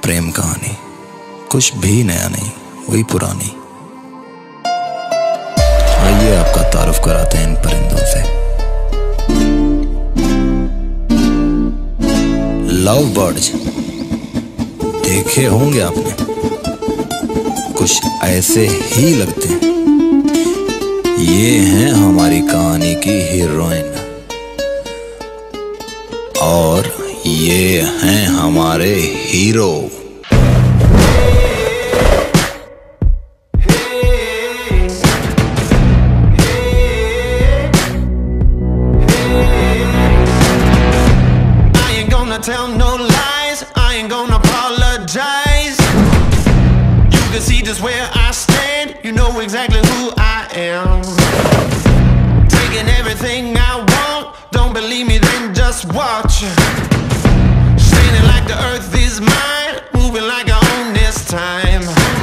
प्रेम कहानी, कुछ भी नया नहीं, वही पुरानी। आइए आपका तारुफ कराते हैं इन परिंदों से। लव बर्ड्स देखे होंगे आपने, कुछ ऐसे ही लगते हैं। ये हैं हमारी कहानी की हीरोइन और ये हैं हमारे hero. Tell no lies, I ain't gonna apologize. You can see just where I stand, you know exactly who I am. Taking everything I want, don't believe me then just watch. Standing like the earth is mine, moving like I own this time.